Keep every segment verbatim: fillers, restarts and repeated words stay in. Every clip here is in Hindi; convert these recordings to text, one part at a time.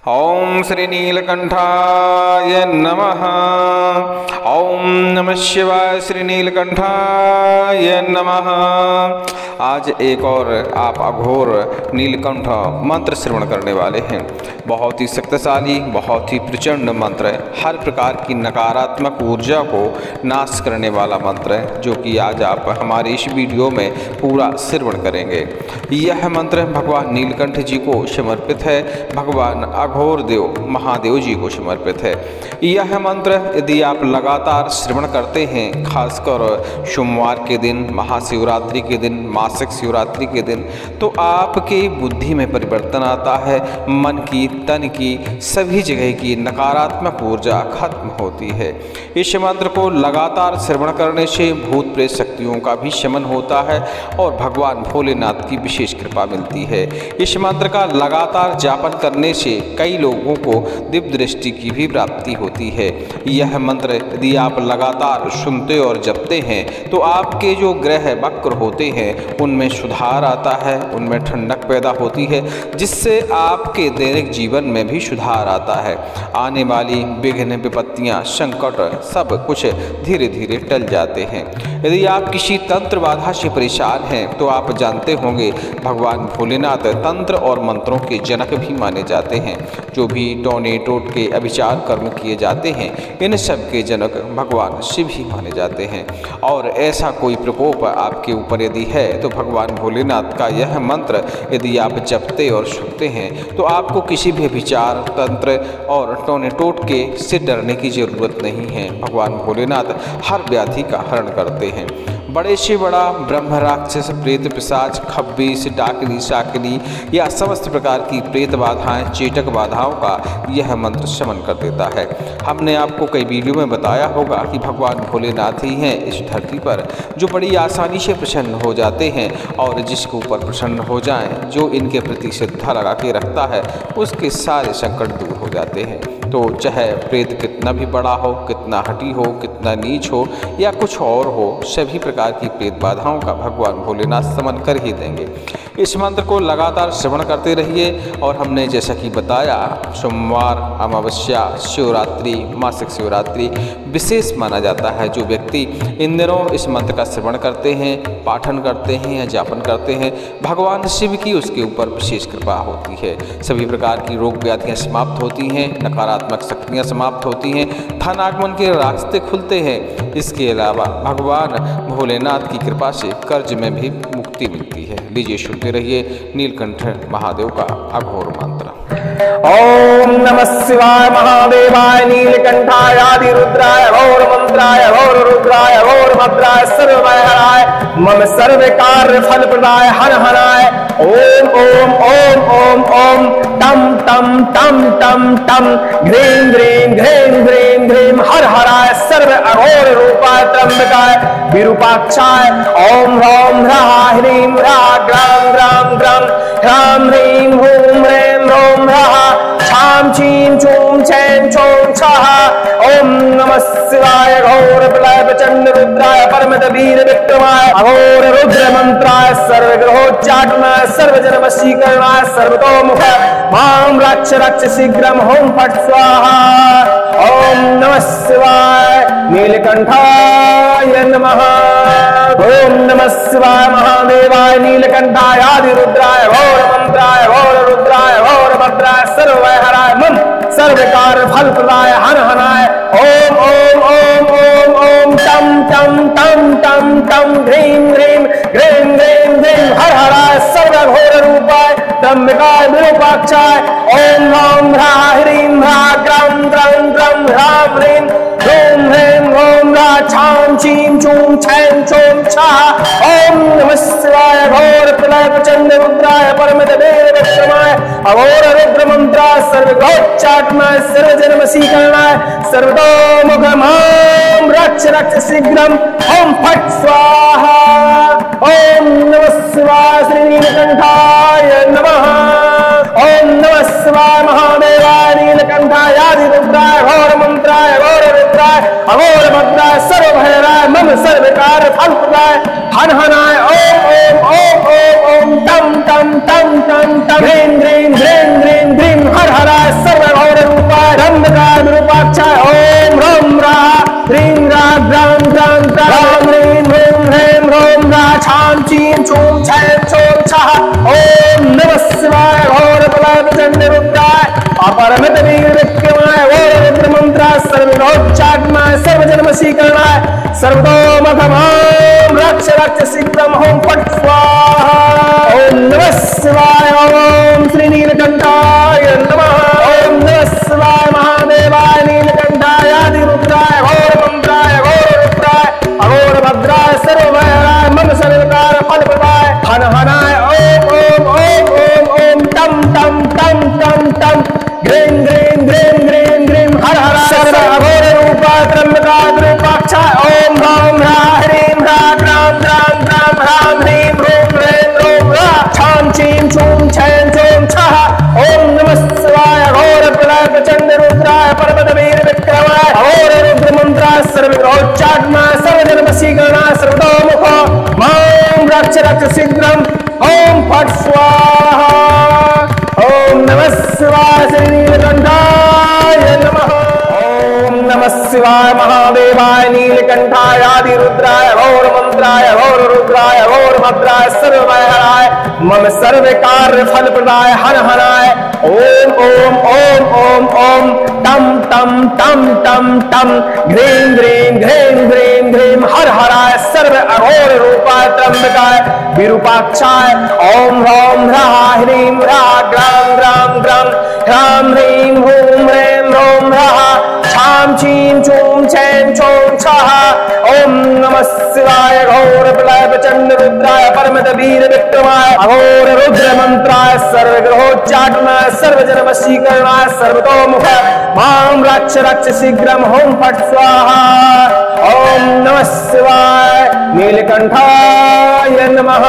ओम श्री नीलकंठाय नमः। ओम नमः शिवाय। श्री नीलकंठाय नमः। आज एक और आप अघोर नीलकंठ मंत्र श्रवण करने वाले हैं। बहुत ही शक्तिशाली, बहुत ही प्रचंड मंत्र है। हर प्रकार की नकारात्मक ऊर्जा को नाश करने वाला मंत्र है, जो कि आज आप हमारे इस वीडियो में पूरा श्रवण करेंगे। यह मंत्र भगवान नीलकंठ जी को समर्पित है, भगवान अघोर देव महादेव जी को समर्पित है। यह मंत्र यदि आप लगातार श्रवण करते हैं, खासकर सोमवार के दिन, महाशिवरात्रि के दिन, मासिक शिवरात्रि के दिन, तो आपकी बुद्धि में परिवर्तन आता है। मन की, तन की, सभी जगह की नकारात्मक ऊर्जा खत्म होती है। इस मंत्र को लगातार श्रवण करने से भूत प्रेत शक्तियों का भी शमन होता है और भगवान भोलेनाथ की विशेष कृपा मिलती है। इस मंत्र का लगातार जापन करने से कई लोगों को दिव्य दृष्टि की भी प्राप्ति होती है। यह मंत्र यदि आप लगातार सुनते और जपते हैं तो आपके जो ग्रह वक्र होते हैं उनमें सुधार आता है, उनमें ठंडक पैदा होती है, जिससे आपके दैनिक जीवन में भी सुधार आता है। आने वाली विघ्न, विपत्तियां, संकट सब कुछ धीरे धीरे टल जाते हैं। यदि आप किसी तंत्र बाधा से परेशान हैं तो आप जानते होंगे भगवान भोलेनाथ तंत्र और मंत्रों के जनक भी माने जाते हैं। जो भी टोने टोटके अभिचार कर्म किए जाते हैं, इन सब के जनक भगवान शिव ही माने जाते हैं। और ऐसा कोई प्रकोप आपके ऊपर यदि है तो भगवान भोलेनाथ का यह मंत्र यदि आप जपते और सुनते हैं तो आपको किसी भी विचार, तंत्र और टोने टोटके से डरने की जरूरत नहीं है। भगवान भोलेनाथ हर व्याधि का हरण करते हैं। बड़े से बड़ा ब्रह्म, राक्षस, प्रेत, पिशाच, खब्बीस, डाकनी, शाकिनी या समस्त प्रकार की प्रेत बाधाएं, चेटक बाधाओं का यह मंत्र शमन कर देता है। हमने आपको कई वीडियो में बताया होगा कि भगवान भोलेनाथ ही हैं इस धरती पर जो बड़ी आसानी से प्रसन्न हो जाते हैं और जिसके ऊपर प्रसन्न हो जाएं, जो इनके प्रति श्रद्धा लगा के रखता है, उसके सारे संकट दूर हो जाते हैं। तो चाहे प्रेत कितना भी बड़ा हो, कितना हठी हो, कितना नीच हो या कुछ और हो, सभी प्रकार की प्रेत बाधाओं का भगवान भोलेनाथ शमन कर ही देंगे। इस मंत्र को लगातार श्रवण करते रहिए। और हमने जैसा कि बताया, सोमवार, अमावस्या, शिवरात्रि, मासिक शिवरात्रि विशेष माना जाता है। जो व्यक्ति इन दिनों इस मंत्र का श्रवण करते हैं, पाठन करते हैं या जापन करते हैं, भगवान शिव की उसके ऊपर विशेष कृपा होती है। सभी प्रकार की रोग व्याधियाँ समाप्त होती हैं, नकारात्मक शक्तियाँ समाप्त होती हैं, धन आगमन के रास्ते खुलते हैं। इसके अलावा भगवान भोलेनाथ की कृपा से कर्ज में भी मुक्ति मिलती है। लीजिए सुनते रहिए नीलकंठ महादेव का अघोर मंत्र। ओम नमः शिवाय महादेवाय नीलकंठाय आदि रुद्राय घोर मंत्राय घोर रुद्राय घोर भद्राय सर्वमयहराय मम सर्व कार्य फल प्रदाय हर हराय ओम ओम ओम ओम ओम टम टम टम टम टम घ्रीं घ्रीं घ्रीं घ्रीं घ्रीं हर हराय सर्व अघोर रूपाय त्र्यंबकाय विरूपाक्षाय ओम ह्रौं ह्रः ह्रीं ह्रः ग्रां ग्रां ग्रां ह्रां ह्रीं हूं ह्रीं ह्रौं ह्रः छां चीं चूं छें चों छः ओम नमः शिवाय घोर प्रलय प्रचंड रुद्राय परमत वीर विक्रमाय अघोर रुद्र मंत्राय सर्वग्रहोच्चाटनाय सर्वजन वशीकरणाय सर्वतोमुख मां रक्ष रक्ष शीघ्रम होम फट स्वाहा। ओम नमः शिवाय नीलकंठाय नमः। ओम नमः शिवाय महादेवाय नीलकंठाय आदि रुद्राय घोर मंत्राय घोर रुद्राय घोर भद्राय सर्वमयहराय मम सर्व कार्य फल प्रदाय हर हराय ओम ओम ओम ओम ओम टम टम टम टम टम घ्रीं घ्रीं घ्रीं घ्रीं घ्रीं हर हराय सर्व घोर रूपाय त्र्यंबकाय विरूपाक्षाय ओम ह्रौं ह्रः ह्रीं ह्रः ग्रां ग्रां ग्रां ह्रां ह्रीं ह्रूं ह्रीं ह्रौं ह्रः छां चीं चूं छें चों छः ओम नमः शिवाय घोर प्रलय प्रचंड रुद्राय परमत वीर विक्रमाय अघोर रुद्र मंत्राय सर्वग्रहोच्चाटनाय सर्वजन वशीकरणाय सर्वतोमुख मां रक्ष रक्ष शीघ्रम ओम फट स्वाहा। ओम नमः शिवाय श्री नीलकंठाय नमः। ओम नमः शिवाय महादेवाय नीलकंठाय आदि रुद्राय घोर मंत्राय घोर रुद्राय अघोर भद्राय सर्वभयराय मम सर्व कार्य फल प्रदाय हन हनाय ओम ओम ओम ओम ओम टम टम टम टम टम घ्रीं घ्रीं घ्रीं घ्रीं घ्रीं हर हराय सर्व सर्वजनवशीकरणाय सर्वतोमुखमां रक्ष रक्ष शीघ्रं ओम फट् स्वाहा। ओम नमः शिवाय। ओम श्री नीलकंठाय नमः। ओम नमः शिवाय महादेवाय नीलकंठाय आदिरुद्राय घोरमंत्राय घोररुद्राय अघोरभद्राय सर्वभयाय मम सर्वकार फलप्रदाय हन हनाय ओम ओम ओम ओम ओम टम टम टम टम टम ग्रीं ग्रीं ग्रीं ग्रीं ग्रीं हर हर सर्व अघोर रूपा त्र्यंबका द्रुपाक्षाय ओम ह्रां ह्रां ह्रीं ह्रां ग्रां ग्रां ग्रां ह्रां ह्रीं ह्रूं ह्रीं ह्रूं ह्रां छां छीं छूं छैं छूं छः ओम नमः शिवाय घोर प्रलय प्रचंड रुद्राय पर्वत वीर विक्रमाय घोर रुद्र मंत्राय सर्वग्रहोच्चाटनाय सर्वजनवशीकरणाय सर्वतोमुख मां रक्ष रक्ष शीघ्रं ओम फट् स्वाहा। ओम नमः शिवाय श्री नीलकंठाय नमः। ओम नमः शिवाय महादेवाय नीलकंठाय आदिरुद्राय घोर मंत्राय घोर रुद्राय घोर भद्राय सर्वभयाय मम सर्व कार्य फल प्रदाय हन हनाय ओम ओम ओम ओम ओम टम टम टम टम टम ग्रीं ग्रीं ग्रीं ग्रीं ग्रीं हर हराय सर्व अघोर रूपाय त्र्यंबकाय विरूपाक्षाय ओम ह्रौं ह्रां ह्रीं ह्रां ग्रां ग्रां ग्रां ह्रां ह्रीं ह्रूं ह्रीं ह्रूं ह्रां छां छीं छूं छैं छूं छः ओम नमः शिवाय घोर प्रलय प्रचंड रुद्राय परमत वीर विक्रमाय अघोर रुद्र मंत्राय सर्वग्रहोच्चाटनाय सर्वजनवशीकरणाय सर्वतोमुख मां रक्ष रक्ष शीघ्रं ओम फट् स्वाहा। ओम नमः शिवाय नीलकंठाय नमः।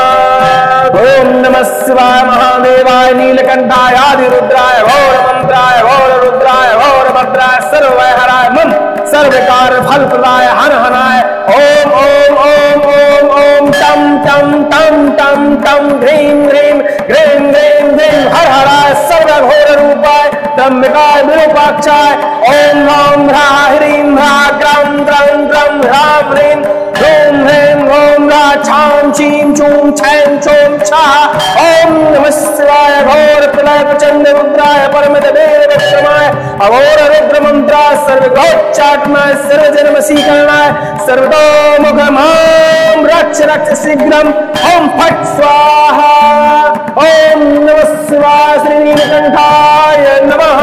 ओम नमः शिवाय महादेवाय नीलकंठाय आदिरुद्राय घोर मंत्राय घोर रुद्राय घोर भद्राय सर्वभयहराय मम सर्वकार फल प्रदाय हन हनाय ओम ओम ओम ओम ओम टम टम टम टम टम ग्रीं ग्रीं ग्रीं ग्रीं ग्रीं हर हराय सर्वघोर रूपाय त्र्यंबकाय विरूपाक्षाय ओम ह्रौं ह्रां ह्रीं ह्रां ग्रां ग्रां ग्रां ह्रां ह्रीं ह्रूं ह्रीं ह्रूं ह्रां छां छीं छूं छैं छूं छः ओम नमः शिवाय घोर प्रलय प्रचंड रुद्राय परमत वीर विक्रमाय अघोर रुद्र मंत्राय सर्वग्रहोच्चाटनाय सर्वजनवशीकरणाय सर्वतोमुख मां रक्ष रक्ष शीघ्रं ओम फट् स्वाहा। ओम नमः शिवाय श्री नीलकंठाय नमः।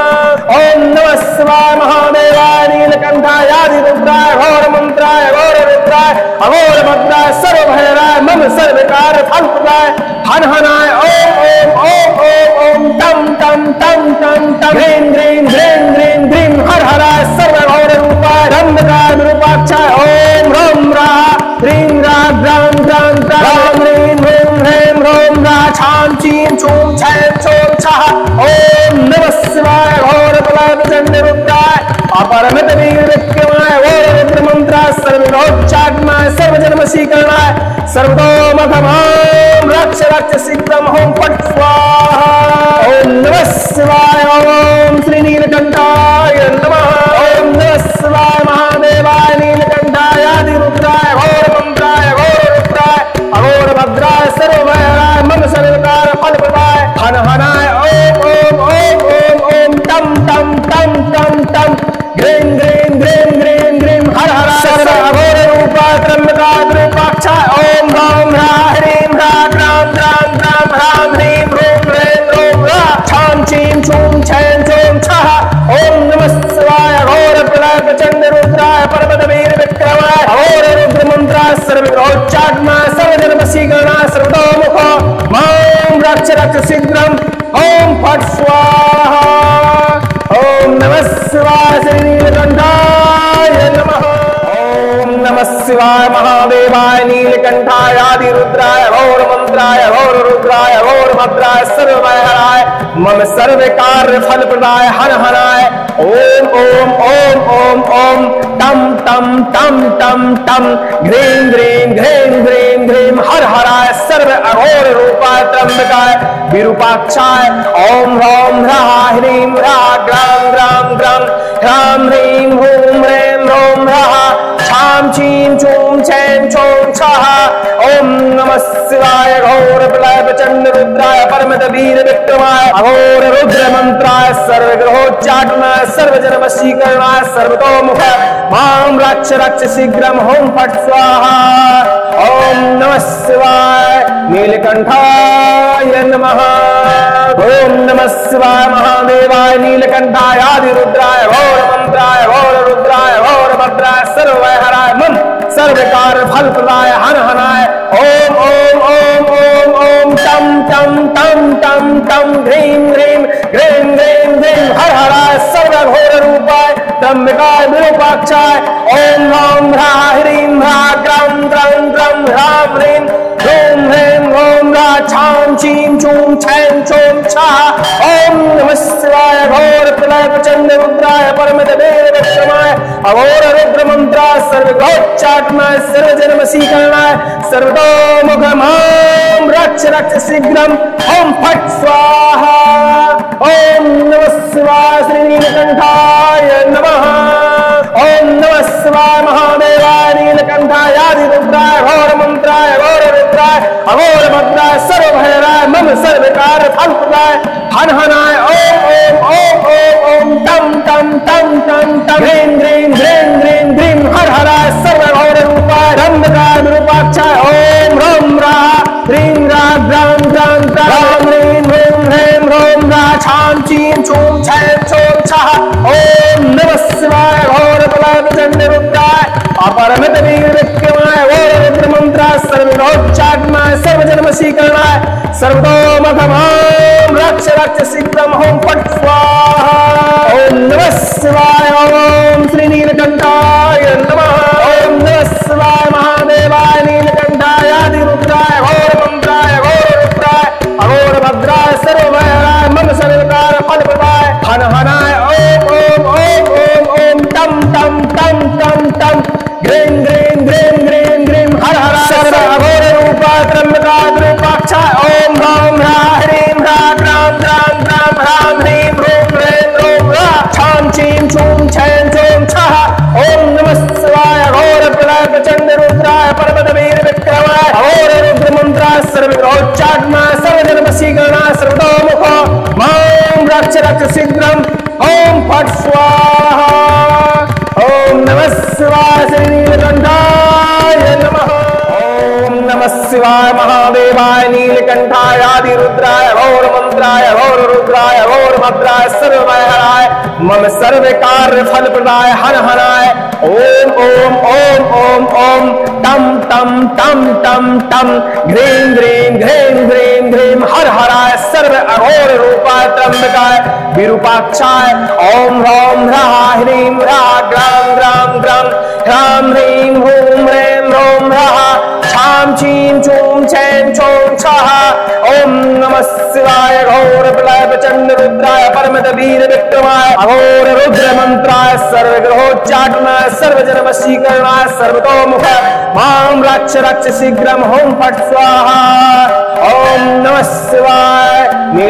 ओम नमः शिवाय महादेवाय नीलकंठाय आदिरुद्राय घोर मंत्राय घोर रुद्राय अघोर भद्राय सर्वभयाय मम सर्वकार फल प्रदाय हन हनाय ओम ओम ओम ओम ओम टम टम टम टम टम ग्रीं ग्रीं ग्रीं ग्रीं ग्रीं हर हराय सर्वघोर रूपाय त्र्यंबकाय विरूपाक्षाय ओम ह्रौं ह्रां ह्रीं ह्रां ग्रां ग्रां ग्रां ह्रीं ह्रूं ह्रीं ह्रूं ह्रां छां छीं छूं छैं छूं छः ओम नमः शिवाय घोर प्रलय प्रचंड रुद्राय अपरमित वीर विक्रमाय घोर रुद्र मंत्राय सर्वग्रहोच्चाटनाय सर्वजनवशीकरणाय सर्वतोमुख मां रक्ष रक्ष शीघ्रं ओम फट् स्वाहा। ओम नमः शिवाय। ओम श्री नीलकंठाय नमः। ओम नमः शिवाय महादेवाय नीलकंठाय आदिरुद्राय घोर मंत्राय घोर रुद्राय अघोर भद्राय सर्वभयाय मम सर्वकार फल प्रदाय हन हनाय ओम ओम ओम ओम ओम टम टम टम टम टम ग्रीं ग्रीं ग्रीं ग्रीं ग्रीं हर हराय सर्व अघोर रूपाय त्र्यंबकाय विरूपाक्षाय ओम ह्रौं ह्रां ह्रीं ह्रां ग्रां ग्रां ग्रां ह्रां ह्रीं ह्रूं ह्रीं ह्रूं ह्रां छां छीं छूं छैं छूं छः ओम नमः शिवाय घोर प्रलय प्रचंड रुद्राय पर्वत वीर विक्रमाय अघोर रुद्र मंत्राय सर्वग्रहोच्चाटनाय सर्वजनवशीकरणाय सर्वतोमुख मां रक्ष रक्ष शीघ्रं ओम फट् स्वाहा। ओम नमः शिवाय श्री नीलकंठाय नमः। ओम नमः शिवाय महादेवाय नीलकंठाय आदिरुद्राय घोर मंत्राय घोर रुद्राय घोर भद्राय सर्वभयाय मम सर्व कार्य फल प्रदाय हन हनाय ओम ओम ओम ओम ओम टम टम टम टम टम ग्रीं ग्रीं ग्रीं ग्रीं ग्रीं हर हराय सर्व अघोर रूपाय त्र्यंबकाय विरूपाक्षाय ओम ह्रौं ह्रां ह्रीं ह्रां ग्रां ग्रां ग्रां ह्रां ह्रीं ह्रूं ह्रीं ह्रूं ह्रां छां छीं छूं छैं छूं छः ओम नमः शिवाय घोर प्रलय प्रचंड रुद्राय परमत वीर विक्रमाय अघोर रुद्र मंत्राय सर्वग्रहोच्चाटनाय सर्वजनवशीकरणाय सर्वतोमुख मां रक्ष रक्ष शीघ्रम ओम फट स्वाहा। ओम नमः शिवाय नीलकंठाय नमः। ओम नमः शिवाय महादेवाय नीलकंठाय आदिरुद्राय घोर मंत्राय घोर रुद्राय घोर भद्राय सर्वहराय मम सर्वकार फल प्रदाय हन हनाय। ओम ओम ओम ओम ओम टम टम टम टम टम ह्रीं ह्रीं ह्रीं ह्रीं ह्रीं हर हराय सर्वघोर रूपाय त्र्यंबकाय विरूपाक्षाय। ओम ह्रां ह्रा ह्रीं ह्रा ग्रं ग्रं ग्रं ह्रां ह्रीं ह्रूं ह्रीं ह्रूं ह्रा छां छीं छूं छैं छौं छः। ओम नमः शिवाय घोर प्रलय प्रचंड रुद्राय परमित वीर विक्रमाय अघोर रुद्र मंत्राय सर्वगोच्चाटनाय सर्वजनवशीकरणाय सर्वतोमुख मां रक्ष रक्ष शीघ्रम ओम फट स्वाहा। ओम नमः शिवाय श्री नीलकंठाय नमः। ओम नमः शिवाय महादेवाय नीलकंठाय आदिरुद्राय घोर मंत्राय घोर रुद्राय अघोर भद्राय सर्वभयराय मम सर्वकार फल प्रदाय हन हनाय। ओम ओम ओम ओम ओम टम टम टम टम टम ह्रीं ह्रीं ह्रीं ह्रीं ह्रीं हर हराय सर्वघोर रूपाय रंधकाय विरूपाक्षाय। ओम ह्रौं ह्रा ह्रीं ह्रा ग्रां ग्रां ग्रां ह्रीं ह्रूं ह्रीं ह्रूं ह्रा छां छीं छूं छैं छौं छः। ओम नमः शिवाय घोर प्रलय प्रचंड रुद्राय अपरमित वीर विक्रमाय घोर रुद्र मंत्राय सर्वगोच्चाटनाय सर्वजनवशीकरणाय सर्वतोमुख मां रक्ष रक्ष शीघ्रम ओम फट स्वाहा। ओम नमः शिवाय ओम श्री नीलकंठाय नमः। ओम नमः शिवाय महादेवाय नीलकंठाय आदिरुद्राय घोर मंत्राय घोर रुद्राय अघोर भद्राय सर्वभयराय मम सर्वकार फल प्रदाय हन हनाय। ओम ओम ओम ओम ओम टम टम टम टम टम ह्रीं ह्रीं ह्रीं ह्रीं ह्रीं हर हराय सर्वघोर रूपाय त्र्यंबकाय विरूपाक्षाय। ओम ह्रौं ह्रा ह्रीं ह्रा ग्रां ग्रां ग्रां ह्रां ह्रीं ह्रूं ह्रीं ह्रूं ह्रा छां छीं छूं छैं छौं छः। ओम नमः शिवाय घोर प्रलय प्रचंड रुद्राय पर्वत वीर विक्रमाय अघोर रुद्र मंत्राय सर्वगोच्चाटनाय सर्वजनवशीकरणाय सर्वतोमुख मां रक्ष रक्ष शीघ्रम ओम फट स्वाहा। ओम नमः शिवाय श्री नीलकंठाय नमः। ओम नमः शिवाय महादेवाय नीलकंठाय आदिरुद्राय घोर मंत्राय घोर रुद्राय घोर भद्राय सर्वभयहराय मम सर्व कार्य फल प्रदाय हन हनाय। ओम ओम ओम ओम ओम टम टम टम टम टम ह्रीं ह्रीं ह्रीं ह्रीं ह्रीं हर हराय सर्व अघोर रूपाय त्र्यंबकाय विरूपाक्षाय। ओम ह्रौं ह्रा ह्रीं ह्रा ग्रां ग्रां ग्रां ह्रां ह्रीं ह्रूं ह्रीं ह्रूं ह्रा छां छीं छूं छैं छौं छः। ओम नमः शिवाय घोर प्रलय प्रचंड रुद्राय परमित वीर विक्रमाय अघोर रुद्र मंत्राय सर्वग्रहोच्चाटनाय सर्वजनवशीकरणाय सर्वतोमुख मां रक्ष रक्ष शीघ्रम ओम फट स्वाहा। ओम नमः शिवाय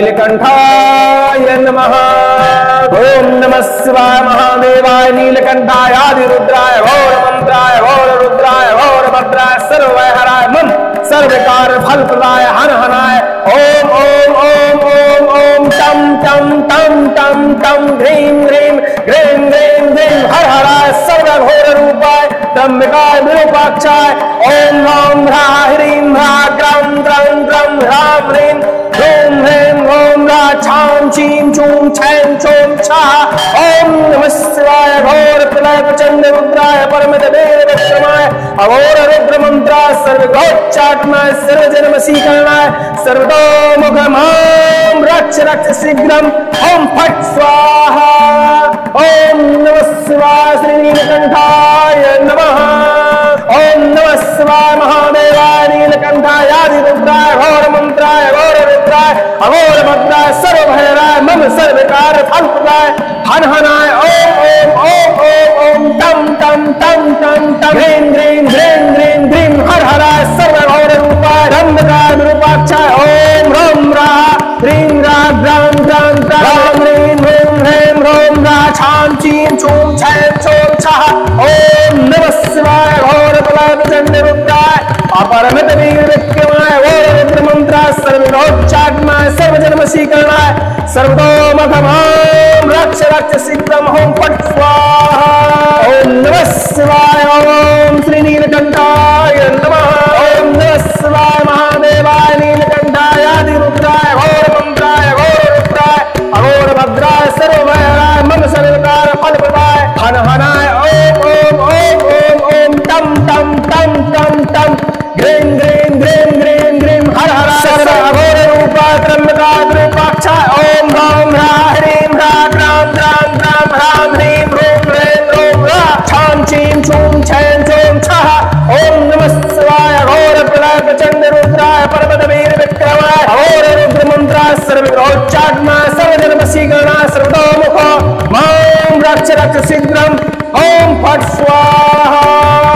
नीलकंठाय नमः। ओम नमः शिवाय महादेवाय नीलकंठाय आदिरुद्राय घोर मंत्राय घोर रुद्राय घोर भद्राय सर्वहराय मम सर्वकार फल प्रदाय हन हनाय। ओम ओम ओम ओम ओम टम टम टम टम टम ह्रीं ह्रीं ह्रीं ह्रीं ह्रीं हर हराय सर्वघोर रूपाय त्र्यंबकाय विरूपाक्षाय। ओम ह्रौं ह्रा ह्रीं ह्रा ग्रं ग्रं ग्रं ह्रां ह्रीं ह्रूं ह्रीं ह्रूं ह्रा छां छीं छूं छैं छौं छः। ओम नमः शिवाय घोर प्रलय प्रचंड रुद्राय परमित वीर विक्रमाय अघोर रुद्र मंत्राय सर्वगोच्चाटनाय सर्वजनवशीकरणाय सर्वतोमुख मां रक्ष रक्ष शीघ्रम ओम फट स्वाहा। ओम नमः शिवाय श्री नीलकंठाय नमः। ओम नमः शिवाय महादेवाय नीलकंठाय आदिरुद्राय घोर मंत्राय घोर रुद्राय अघोर भद्राय सर्वभयराय मम सर्वकार फल प्रदाय हन हनाय। ओम ओम ओम ओम ओम टम टम टम टम टम ह्रीं ह्रीं ह्रीं ह्रीं ह्रीं हर हराय सर्वघोर रूपाय रंधकाय विरूपाक्षाय। ओम ह्रौं ह्रा ह्रीं ह्रा ग्रां ग्रां ग्रां ह्रीं ह्रूं ह्रीं ह्रूं ह्रा छां छीं छूं छैं छौं छः। ओम नमः शिवाय घोर प्रलय प्रचंड रुद्राय अपरमित वीर विक्रमाय घोर रुद्र मंत्राय सर्वगोच्चाटनाय सर्वजनवशीकरणाय सर्वतोमुख मां वशीकरणाय सर्वतोमुखो मां रक्ष रक्ष शीघ्रम ओम फट स्वाहा।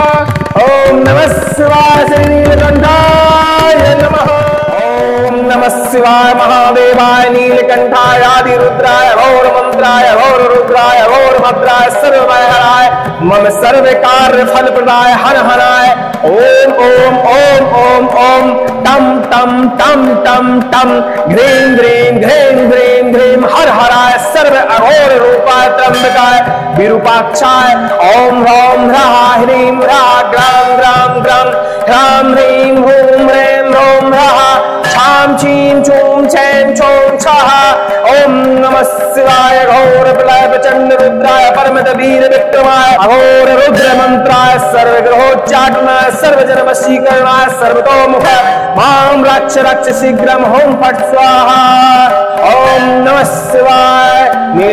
ओम नमः शिवाय श्री नीलकंठाय नमः। ओम नमः शिवाय महादेवाय नीलकंठाय आदि रुद्राय घोर मंत्राय घोर रुद्राय घोर भद्राय सर्वभयहराय मम सर्व कार्य फल प्रदाय हर हराय ओम ओम ओम ओम ओम टम टम टम टम टम घ्रीं घ्रीं घ्रीं घ्रीं घ्रीं हर हराय सर्व अघोर रूपाय त्र्यंबकाय विरूपाक्षाय ओम ह्रौं ह्रः ह्रीं ह्रः ग्रां ग्रां ग्रां ह्रां ह्रीं हूं ह्रीं ह्रौं ह्रः छां छीं छूं छें छौं छः ओम नमः शिवाय घोर प्रलय प्रचंड रुद्राय परमत वीर विक्रमाय अघोर रुद्र मंत्राय सर्वग्रहोच्चाटनाय सर्वजन वशीकरणाय सर्वतोमुख मां रक्ष रक्ष शीघ्रम होम फट स्वाहा। ओम नमः शिवाय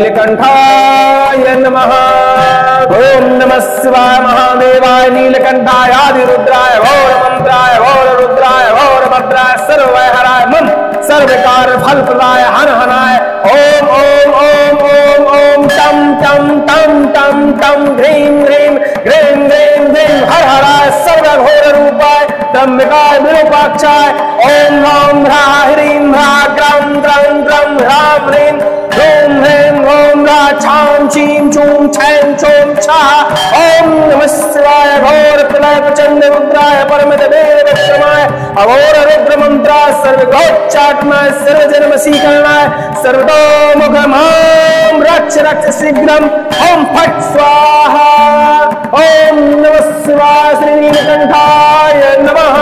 नीलकंठाय नमः। ओम नमः शिवाय महादेवाय नीलकंठाय आदि रुद्राय घोर मंत्राय घोर रुद्राय घोर भद्राय सर्वभयहराय मम सर्व कार्य फल प्रदाय हर हनाय ओम ओम ओम ओम ओम टम टम टम टम टम घ्रीं घ्रीं घ्रीं घ्रीं घ्रीं हर हराय सर्व घोर रूपाय त्र्यंबकाय विरूपाक्षाय ओम ह्रौं ह्रः ह्रीं ह्रः ग्रां ग्रां ग्रां ह्रां ह्रीं ह्रूं ह्रीं ह्रौं ह्रः छां छीं छूं छें छौं छः ओम नमः शिवाय घोर प्रलय प्रचंड रुद्राय परमत वीर विक्रमाय अघोर रुद्र मंत्राय सर्वग्रहोच्चाटनाय सर्वजन वशीकरणाय सर्वतोमुख मां रक्ष रक्ष शीघ्रम ओम फट स्वाहा। ओम नमः शिवाय श्री नीलकंठाय नमः।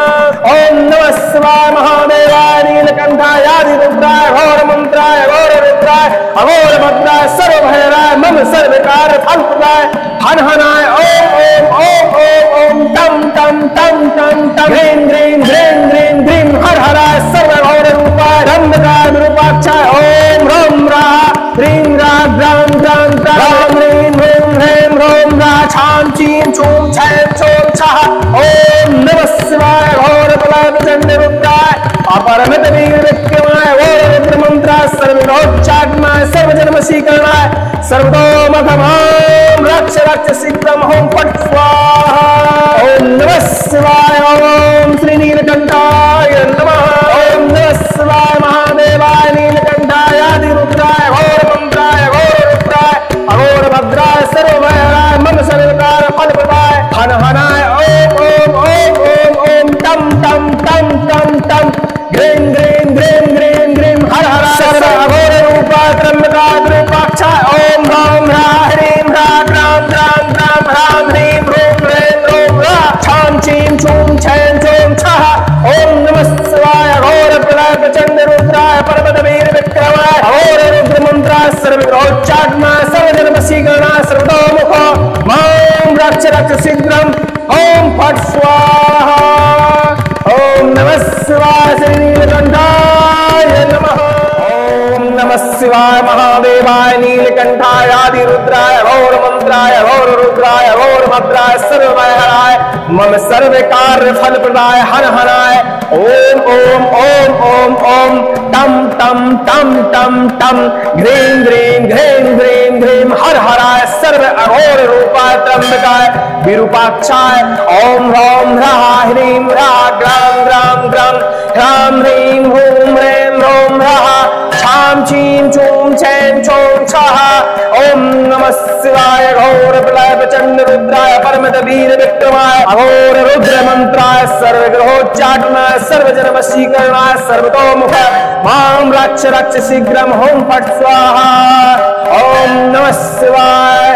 ओम नमः शिवाय महादेवाय नीलकंठाय आदि रुद्राय घोर मंत्राय घोर रुद्राय अघोर भद्राय सर्वभयहराय मम सर्व कार्य फल प्रदाय हन हनाय ओम ओम ओम ओम ओम टम टम टम टम टम घ्रीं घ्रीं घ्रीं घ्रीं घ्रीं हर हराय सर्व घोर रूपाय रंधकाय विरूपाक्षाय ओम ह्रौं ह्रः ह्रीं ह्रः ग्रां ग्रां ग्रां ह्रीं ह्रूं ह्रीं ह्रौं ह्रः छां छीं छूं छें छौं छः ओम नमः शिवाय घोर प्रलय प्रचंड रुद्राय अपरमित वीर विक्रमाय घोर रुद्र मंत्राय सर्वग्रहोच्चाटनाय सर्वजन वशीकरणाय सर्वतोमुख मां रक्ष रक्ष शीघ्रम होम फट स्वाहा। ओम नमः शिवाय ओम श्री नीलकंठाय नमः। ओम नमः शिवाय महादेवाय नीलकंठाय आदि रुद्राय घोर मंत्राय घोर रुद्राय अघोर भद्राय सर्वभयहराय मम सर्व कार्य फल प्रदाय हन हनाय ओम ओम ओम ओम ओम टम टम टम टम टम घ्रीं घ्रीं घ्रीं घ्रीं घ्रीं हर हराय सर्व अघोर रूपाय त्र्यंबकाय विरूपाक्षाय ओम ह्रौं ह्रः ह्रीं ह्रः ग्रां ग्रां ग्रां ह्रां ह्रीं ह्रूं ह्रीं ह्रूं ह्रः छां छीं छूं छें छौं छः ओम नमः शिवाय घोर प्रलय प्रचंड रुद्राय परमत वीर विक्रमाय अघोर रुद्र मंत्राय सर्वग्रहोच्चाटनाय सर्वजन वशीकरणाय सर्वतोमुखो मां रक्ष रक्ष शीघ्रम ओम फट स्वाहा। ओम नमः शिवाय श्री नीलकंठाय नमः। ओम नमः शिवाय महादेवाय नीलकंठाय आदि रुद्राय घोर मंत्राय घोर रुद्राय घोर भद्राय सर्वभयहराय मम सर्व कार्य फल प्रदाय हर हराय ओम ओम ओम ओम ओम टम टम टम टम टम घ्रीं घ्रीं घ्रीं घ्रीं घ्रीं हर हराय सर्व अघोर रूपाय त्र्यंबकाय विरूपाक्षाय ओम ह्रौं ह्रः ह्रीं ह्रः ग्रां ग्रां ग्रां ह्रां ह्रीं हूं ह्रीं ह्रौं ह्रः छां छीं छूं छें छौं छः ओम नमः शिवाय घोर प्रलय प्रचंड रुद्राय परमत वीर विक्रमाय अघोर रुद्र मंत्राय सर्वग्रहोच्चाटनाय सर्वजन वशीकरणाय सर्वतोमुख मां रक्ष रक्ष शीघ्रम होम फट स्वाहा। ओम नमः शिवाय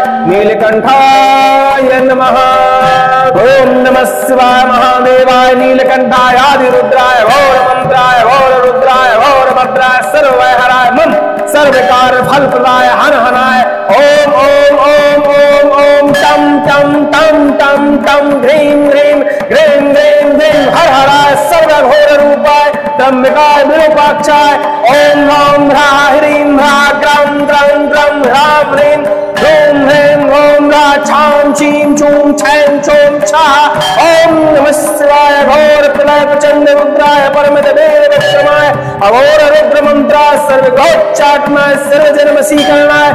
नीलकंठाय नमः। ओम नमः शिवाय महादेवाय नीलकंठाय आदि रुद्राय घोर मंत्राय घोर रुद्राय घोर भद्राय सर्वभयहराय मम सर्व कार्य फल प्रदाय हन हनाय ओम ओम ओम ओम ओम टम टम टम टम टम घ्रीं घ्रीं घ्रीं घ्रीं घ्रीं हर हराय सर्व घोर रूपाय त्र्यंबकाय विरूपाक्षाय ओम ह्रौं ह्रः ह्रीं ह्रः ग्रां ग्रां ग्रां ह्रां ह्रीं ह्रूं ह्रीं ह्रौं ह्रः छाम चीम चूम छैम चोम छः। ओम नमः शिवाय घोर प्रलय प्रचंड रुद्राय परमित वीर विक्रमाय अघोर रुद्र मंत्रा सर्वघोच्चाटनाय सर्वजन वशीकरणाय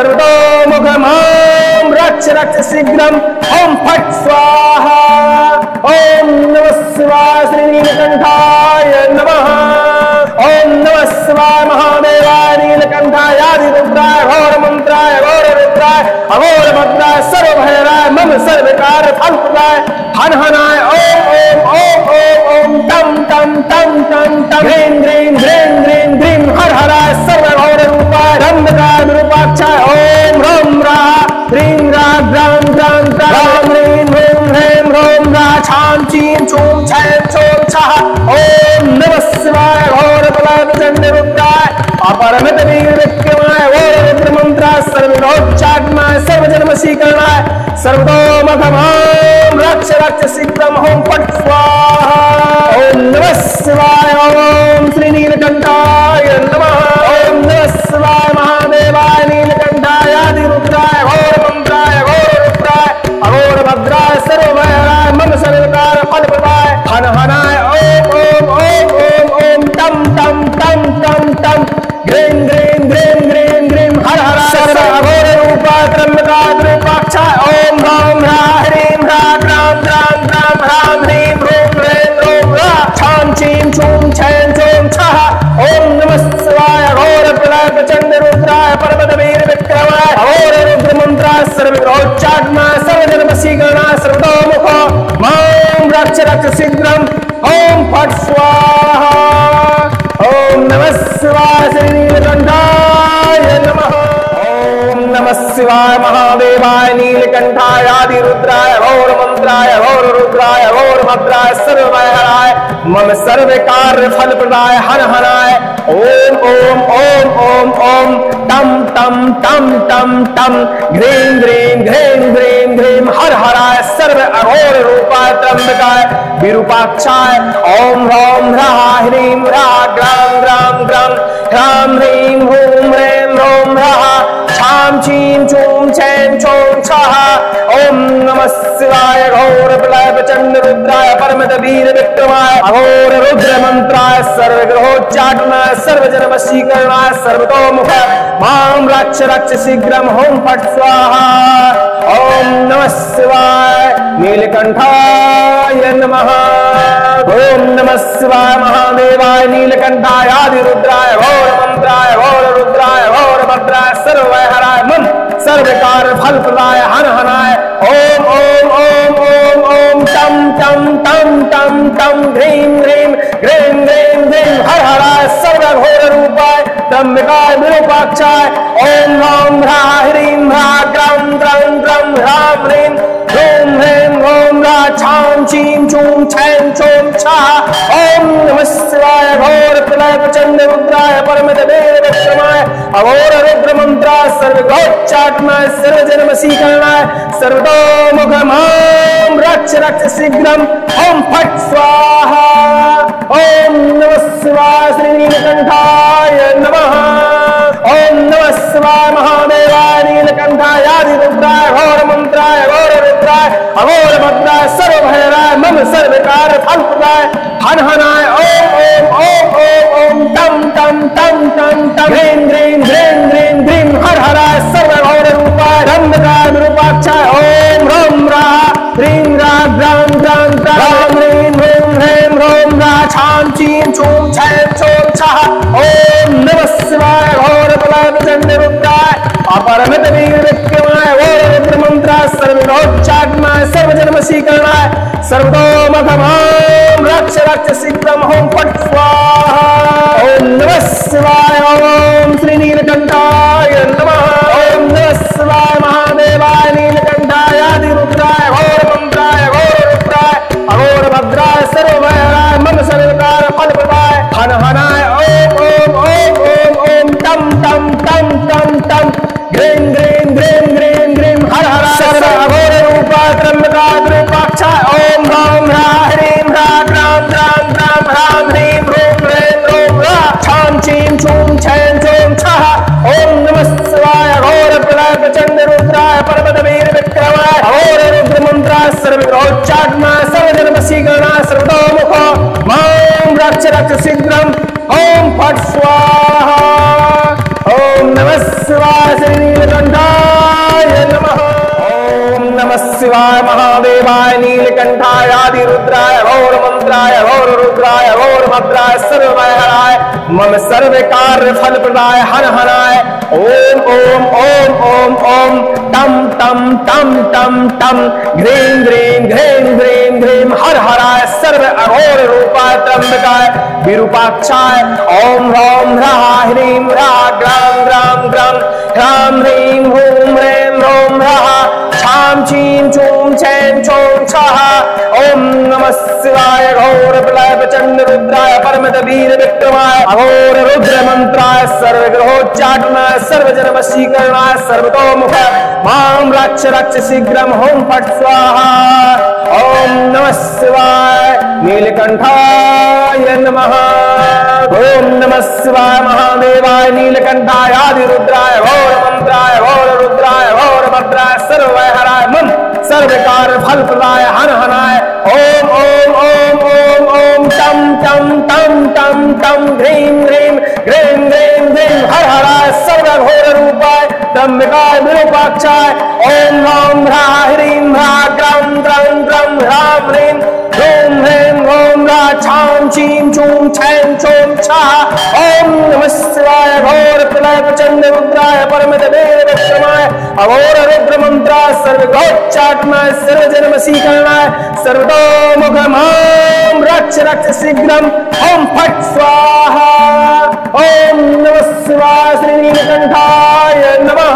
सर्वतोमुखमां रक्ष रक्ष शीघ्रम। ओम फट स्वाहा। ओम नमः शिवाय श्री नीलकंठाय नमः। ओम नमः शिवाय महादेवाय नीलकंठाय आदि रुद्राय घोर मंत्राय घोर रुद्राय अघोर भद्राय सर्वभयराय मम सर्वकार फलप्रदाय हन हनाय। ओम ओम ओम ओम ओम तम तम तम तम तम ह्रीं ह्रीं ह्रीं ह्रीं ह्रीं हर हराय सर्वघोर रूपाय रंधकाय विरूपाक्षाय। ओम ह्रौं रा ह्रीं रा ग्रां ग्रां ग्रां ह्रीं ह्रीं ह्रीं ह्रौं रा छां चीं चूं छैं चों छः। ओम नमः शिवाय घोर प्रलय प्रचंड रुद्राय अपरमित वीर विक्रमाय घोर रुद्र मंत्राय सर्वघोच्चाटनाय सर्वजन वशीकरणाय सर्वतोमुखमां रक्ष रक्ष शीघ्रम। ओम फट स्वाहा। ओम नमः शिवाय। ओम श्री नीलकंठाय नमः। ओम नमः शिवाय महादेवाय नीलकंठाय आदि रुद्राय घोर मंत्राय घोर रुद्राय अघोर भद्राय सर्वभयराय मम सर्वकार फलप्रदाय हन हनाय। ओम ओम ओम ओम ओम तम तम तम तम तम ग्रीं ग्रीं ग्रीं ग्रीं ग्रीं हर हराय सर्वघोर रूपाय त्र्यंबकाय विरूपाक्षाय। ओम ह्रौं ह्रा ह्रीं ह्रा ग्रां ग्रां ग्रां ह्रां ह्रीं ह्रूं ह्रीं ह्रूं ह्रा छां चीं चूं छैं चों छः। ओम नमः शिवाय घोर प्रलय प्रचंड रुद्राय पर्वत वीर विक्रमाय अघोर रुद्र मंत्राय सर्वघोच्चाटनाय सर्वजन वशीकरणाय सर्वतोमुख मां रक्ष रक्ष शीघ्रम। ओम फट स्वाहा। ओम नमः शिवाय श्री नीलकंठाय नमः। ओम नमः शिवाय महादेवाय नीलकंठाय आदि रुद्राय घोर मंत्राय घोर रुद्राय घोर भद्राय सर्वभयहराय मम सर्व कार्य फल प्रदाय हन हनाय। ओम ओम ओम ओम ओम तम तम तम तम तम ह्रीं ह्रीं ह्रीं ह्रीं ह्रीं हर हराय सर्व अघोर रूपाय त्र्यंबकाय विरूपाक्षाय। ओम ह्रौं ह्रः ह्रीं ह्रः ग्रां ग्रां ग्रां ह्रां ह्रीं ह्रूं ह्रीं ह्रौं ह्रः छां चीं चूं छैं चों छः। ओम नमः शिवाय घोर प्रलय प्रचंड रुद्राय परमित वीर विक्रमाय अघोर रुद्र मंत्राय सर्वग्रहोच्चाटनाय सर्वजन वशीकरणाय सर्वतोमुख मां रक्ष रक्ष शीघ्रम। ओम फट स्वाहा। ओम नमः शिवाय नीलकंठाय नमः। ओम नमः शिवाय महादेवाय नीलकंठाय आदि रुद्राय घोर मंत्राय घोर रुद्राय घोर भद्राय सर्वभयहराय मम सर्वकार फल प्रदाय हन हनाय। ओम ओम ओम ओम ओम तम तम तम तम तम ह्रीं ह्रीं ह्रीं ह्रीं ह्रीं हर हराय सर्वघोर रूपाय त्र्यंबकाय विरूपाक्षाय। ओम ह्रौं ह्रः ह्रीं ह्रः ग्रां ग्रां ग्रां ह्रां ह्रीं ह्रूं ह्रीं ह्रूं ह्रा छां चीं चूं छैं चों छः। ओम नमः शिवाय घोर प्रलय प्रचंड रुद्राय परमित वीर विक्रमाय अघोर रुद्र मंत्राय सर्वघोच्चाटनाय सर्वजन वशीकरणाय सर्वतोमुखमां रक्ष रक्ष शीघ्रम। ओम फट स्वाहा। ओम नमः शिवाय श्री नीलकंठाय नमः। ओम नमः शिवाय महादेवाय नीलकंठाय आदि रुद्राय घोर मंत्राय घोर रुद्राय अघोर भद्राय सर्वभयराय मम सर्वकार फलप्रदाय हन हनाय। ओम ओम ओम ओम ओम तम तम तम तम तम ह्रीं ह्रीं ह्रीं ह्रीं ह्रीं हर हराय सर्वघोर रूपाय रंधकाय विरूपाक्षाय। ओम ह्रौं रा ह्रीं रा ग्रां ग्रां ग्रां ह्रीं ह्रूं ह्रीं ह्रूं रा छां चीं चूं छैं चों छः। ओम नमः शिवाय घोर प्रलय प्रचंड रुद्राय अपरमित वीर विक्रमाय घोर रुद्र मंत्राय सर्वघोच्चाटनाय सर्वजन वशीकरणाय सर्वतोमुखमां रक्ष रक्ष शीघ्रम। ओम फट स्वाहा। ओम नमः शिवाय। ओम श्री नीलकंठाय नमः। ओम नमः शिवाय महादेवाय नीलकंठाय आदि रुद्राय घोर मंत्राय घोर रुद्राय अघोर भद्राय सर्वभयहराय मम सर्वकार फल प्रदाय हन हनाय। ओम ओम ओम ओम ओम तम तम तम तम तम ग्रीं ग्रीं ग्रीं ग्रीं ग्रीं हर हराय सर्वघोर रूपाय त्र्यंबकाय विरूपाक्षाय। ओम ह्रौं ह्रः ह्रीं ह्रः ग्रां ग्रां ग्रां ह्रां ह्रीं ह्रूं ह्रीं ह्रूं ह्रा छां चीं चूं छैं चों छः। ओम नमः शिवाय घोर प्रलय प्रचंड रुद्राय पर्वत वीर विक्रमाय अघोर रुद्र मंत्राय सर्वग्रहोच्चाटनाय सर्वजन वशीकरणाय सर्वतोमुख मां रक्ष रक्ष शीघ्रम ओम फट स्वाहा ओम नमः शिवाय श्री नीलकंठाय नमः ओम नमः शिवाय महादेवाय नीलकंठाय आदि रुद्राय घोर मंत्राय घोर रुद्राय घोर भद्राय सर्वमयहराय मम सर्व कार्य फल प्रदाय हन हनाय ओम ओम ओम ओम ओम टम टम टम टम टम घ्रीं घ्रीं घ्रीं घ्रीं घ्रीं हर हराय सर्व अघोर रूपाय त्र्यंबकाय विरूपाक्षाय ओम ह्रौं ह्रः ह्रीं ह्रः ग्रां ग्रां ग्रां ह्रां ह्रीं हूं ह्रीं ह्रौं ह्रः छां छीं छूं छैं छौं छः ओम नमः शिवाय घोर प्रलय प्रचंड रुद्राय परमत वीर विक्रमाय अघोर रुद्र मंत्राय सर्वग्रहोच्चाटनाय सर्वजन वशीकरणाय सर्वतोमुख मां रक्ष रक्ष शीघ्रम होम फट स्वाहा ओम नमः शिवाय नीलकंठाय नमः ओम नमः शिवाय महादेवाय नीलकंठाय आदि रुद्राय घोर मंत्राय घोर रुद्राय घोर भद्राय सर्वमयहराय मम सर्व कार्य फल प्रदाय हन हनाय ओम ओम ओम ओम ओम टम टम टम टम टम घ्रीं घ्रीं घ्रीं घ्रीं घ्रीं हर हराय सर्व घोर रूपाय त्र्यंबकाय विरूपाक्षाय ओम ह्रौं ह्रः ह्रीं ह्रः ग्रं ग्रं ग्रं ह्रां ह्रीं ह्रूं ह्रीं ह्रौं ह्रः छां छीं छूं छैं छौं छः ओम नमः शिवाय घोर प्रलय प्रचंड रुद्राय परमत वीर विक्रमाय अघोर रुद्र मंत्राय सर्वग्रहोच्चाटनाय सर्वजन वशीकरणाय सर्वतोमुख मां रक्ष रक्ष शीघ्रम ओम फट स्वाहा ओम नमः शिवाय श्री नीलकंठाय नमः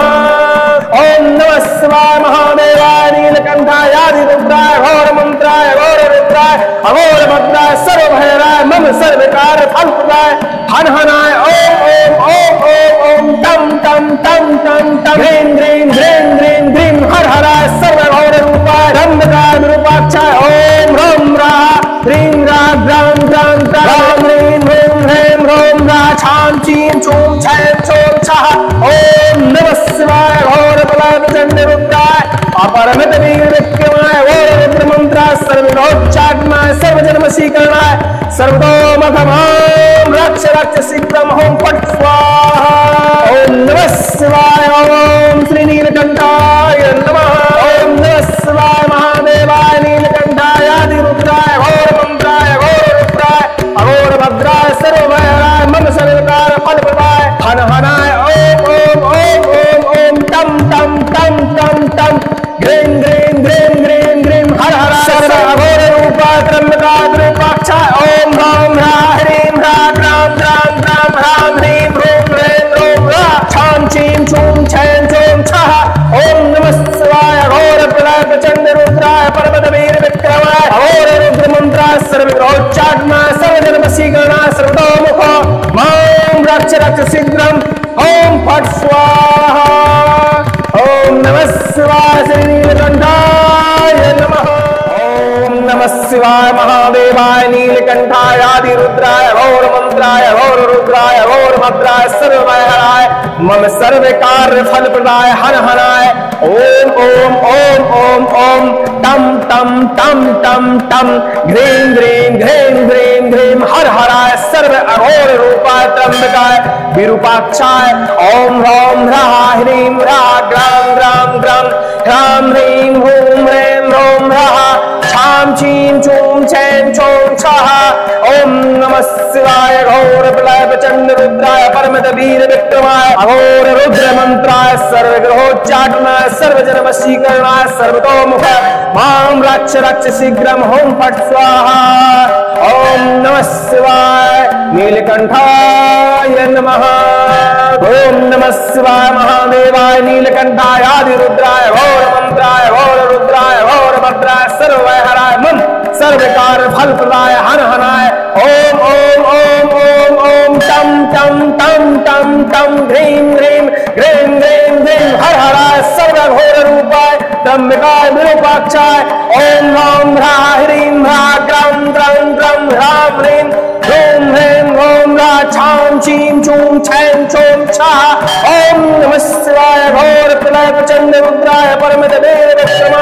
ओम नमः शिवाय महादेवाय नीलकंठाय आदि रुद्राय घोर मंत्राय घोर रुद्राय अघोर भद्राय सर्वभयराय मम सर्व कार्य फल प्रदाय हन हनाय ओम ओम ओम ओम ओम टम टम टम टम टम घ्रीं घ्रीं घ्रीं घ्रीं घ्रीं हर हराय सर्व घोर रूपाय त्र्यंबकाय विरूपाक्षाय ओम ह्रौं ह्रः ह्रीं ह्रः ग्रां ग्रां ग्रां ह्रीं ह्रूं ह्रीं ह्रौं ह्रः छां छीं छूं छैं छौं छः ओम नमः शिवाय घोर प्रलय प्रचंड रुद्राय अपरमित वीर विक्रमाय घोर रुद्र मंत्राय सर्वग्रहोच्चाटनाय सर्वजन वशीकरणाय सर्वतोमुख मां रक्ष रक्ष शीघ्रम होम फट स्वाहा ओम नमः शिवाय ओम श्री नीलकंठाय नमः ओम नमः शिवाय महादेवाय नीलकंठाय आदि रुद्राय घोर मंत्राय घोर रुद्राय अघोर भद्राय सर्वमयहराय मम सर्व कार्य फल प्रदाय हन हनाय ओम ओम ओम ओम ओम टम टम टम टम टम घ्रीं घ्रीं घ्रीं घ्रीं घ्रीं हर हराय सर्व अघोर रूपाय त्र्यंबकाय विरूपाक्षाय ओम ह्रौं ह्रः ह्रीं ह्रः ग्रां ग्रां ग्रां ह्रां ह्रीं ह्रूं ह्रीं ह्रूं ह्रः छां छीं छूं छैं छौं छः ओम नमः शिवाय घोर प्रलय प्रचंड रुद्राय परमत वीर विक्रमाय अघोर रुद्र मंत्राय सर्वग्रहोच्चाटनाय सर्वजन वशीकरणाय सर्वतोमुख मां रक्ष रक्ष शीघ्रम ओम फट स्वाहा ओम नमः शिवाय श्री नीलकंठाय नमः ओम नमः शिवाय महादेवाय नीलकंठाय आदि रुद्राय घोर मंत्राय घोर रुद्राय घोर भद्राय सर्वमयहराय मम सर्व कार्य फल प्रदाय हन हनाय ओम ओम ओम ओम ओम टम टम टम टम टम घ्रीं घ्रीं घ्रीं घ्रीं घ्रीं हर हराय सर्व अघोर रूपाय त्र्यंबकाय विरूपाक्षाय ओम ह्रौं ह्रः ह्रीं ह्रः ग्रां ग्रां ग्रां ह्रां ह्रीं हूं ह्रीं ह्रौं ह्रः छां छीं छूं छैं छौं छः ओम नमः शिवाय घोर प्रलय प्रचंड रुद्राय परमत वीर विक्रमाय अघोर रुद्र मंत्राय सर्वग्रहोच्चाटनाय सर्वजन वशीकरणाय सर्वतोमुख मां रक्ष रक्ष शीघ्रम होम फट स्वाहा ओम नमः शिवाय नीलकंठाय नमः ओम नमः शिवाय महादेवाय नीलकंठाय आदि रुद्राय घोर मंत्राय घोर रुद्राय घोर भद्राय सर्वमयहराय मम सर्व कार्य फल प्रदाय हन हनाय ओम ओम ओम ओम ओम टम टम टम टम टम घ्रीं घ्रीं घ्रीं घ्रीं घ्रीं हर हराय सर्व घोर रूपाय त्र्यंबकाय विरूपाक्षाय ओम ह्रौं ह्रः ह्रीं ह्रः ग्रं ग्रं ग्रं ह्रां ह्रीं ह्रूं ह्रीं ह्रौं ह्रः छां छीं छूं छैं छौं छः ओम नमः शिवाय घोर प्रलय प्रचंड रुद्राय परमत वीर विक्रमाय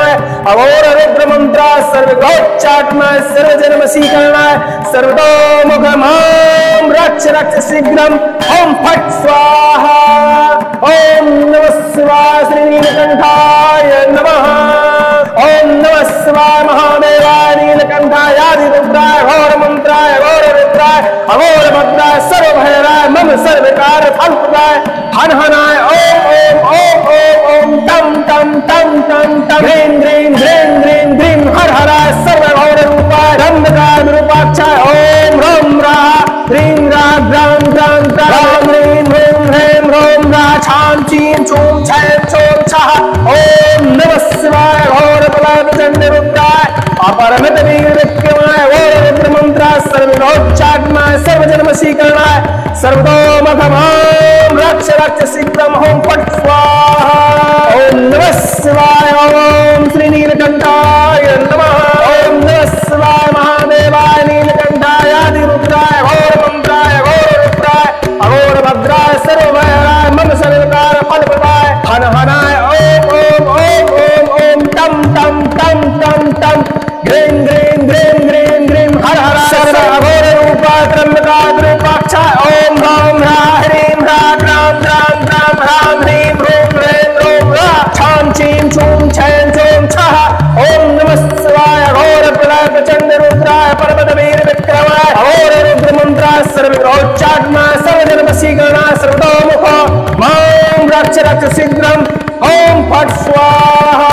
अघोर रुद्र मंत्र सर्वगोच्चात्मा सर्वजन वशीकरणाय सर्वतोमुख मां रक्ष रक्ष शीघ्रम ओम फट स्वाहा ओम नमः शिवाय श्री नीलकंठाय नमः ओम नमः शिवाय महादेवाय नीलकंठाय आदि रुद्राय घोर मंत्राय घोर रुद्राय अघोर भद्राय सर्वभयराय मम सर्वकार फलप्रदाय हन हनाय ओम ओम ओम ओम ओम तम तम तम तम तम ह्रीं ह्रीं ह्रीं ह्रीं ह्रीं हर हराय सर्वघोर रूपाय रंधकाय विरूपाक्षाय ओम ह्रौं ह्राः ह्रीं ह्राः ग्रां ग्रां ग्रां ह्रीं ह्रीं ह्रीं ह्रौं ह्राः छां चीं छूं छैं छौं छः ओम नमः शिवाय घोर प्रलय प्रचंड रुद्राय अपरमित वीर विक्रमाय घोर रुद्र मंत्राय सर्वगोच्चात्माय सर्वजन वशीकरणाय सर्वतोमुख मां रक्ष रक्ष शीघ्रम ओम फट स्वाहा ओम नमः शिवाय ओम श्री नीलकंठाय नमः ओम नमः शिवाय महादेवाय नीलकंठाय आदि रुद्राय घोर मंत्राय घोर रुद्राय अघोर भद्राय सर्वभयराय मम सर्वकार फलप्रदाय हन हनाय ओम ओम ओम ओम ओम तम तम तम तम तम ह्रीं ह्रीं ह्रीं ह्रीं ह्रीं हर हराय सर्व अघोर रूपाय त्र्यंबकाय विरूपाक्षाय ओम ह्रौं ह्राः ह्रीं ह्राः ग्रां ग्रां ग्रां ह्रां ह्रीं ह्रूं ह्रीं ह्रूं ह्राः छां चीं छूं छैं छौं छः ओम नमः शिवाय घोर प्रलय प्रचंड रुद्राय पर्वत वीर विक्रमाय अघोर रुद्र मंत्राय सर्वगोच्चात्माय सर्वजन वशीकरणाय सर्वतोमुख मां रक्ष रक्ष शीघ्रम ओम फट स्वाहा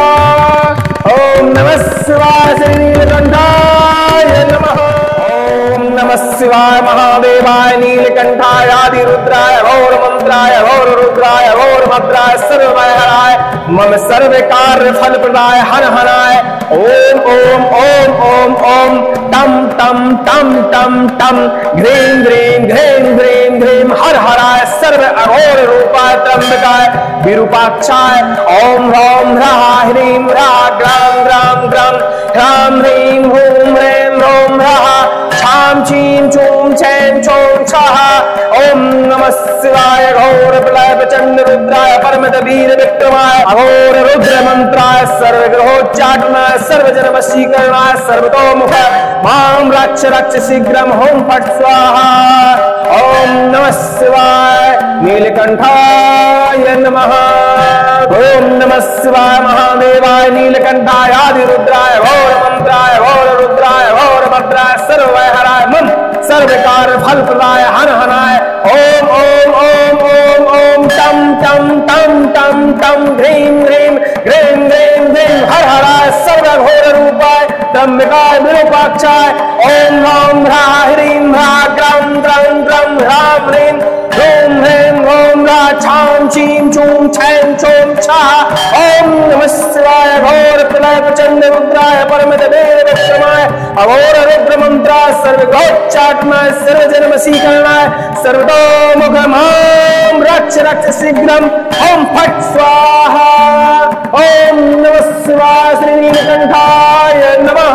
ओम नमः शिवाय श्री नीलकंठाय नमः ओम नमः शिवाय महादेवाय नीलकंठाय आदि रुद्राय घोर मंत्राय घोर रुद्राय घोर भद्राय सर्वभयहराय मम सर्व कार्य फल प्रदाय हन हनाय ओम ओम ओम ओम ओम तम तम तम तम तम ह्रीं ह्रीं ह्रीं ह्रीं ह्रीं हर हराय सर्व अघोर रूपाय त्र्यंबकाय विरूपाक्षाय ओम ह्रौं ह्राः ह्रीं ह्राः ग्रां ग्रां ग्रां ह्रां ह्रीं ह्रूं ह्रीं ह्रौं ह्राः छां चीं छूं छैं छौं छः ओम नमः शिवाय घोर प्रलय प्रचंड रुद्राय परमित वीर विक्रमाय अघोर रुद्र मंत्राय सर्वग्रहोच्चाटनाय सर्वजन वशीकरणाय सर्वतोमुख मां रक्ष रक्ष शीघ्रम ओम फट स्वाहा ओम नमः शिवाय नीलकंठाय नमः ओम नमः शिवाय महादेवाय नीलकंठाय आदि रुद्राय घोर मंत्राय घोर रुद्राय घोर भद्राय सर्वभयहराय मम सर्वकार फल प्रदाय हन हनाय ओम ओम ओम ओम ओम तम तम तम तम तम ह्रीं ह्रीं ह्रीं ह्रीं ह्रीं हर हराय सर्वघोर रूपाय त्र्यंबकाय विरूपाक्षाय ओम ह्रौं ह्राः ह्रीं ह्राः ग्रां ग्रां ग्रां ह्रां ह्रीं ह्रूं ह्रीं ह्रूं ह्राः छां चीं छूं छैं छौं छः ओम नमः शिवाय घोर प्रलय प्रचंड रुद्राय परमित वीर विक्रमाय अघोर रुद्र मंत्राय सर्वगोच्चात्माय सर्वजन वशीकरणाय सर्वतोमुख मां रक्ष रक्ष शीघ्रम ओम फट स्वाहा ओम नमः शिवाय श्री नीलकंठाय नमः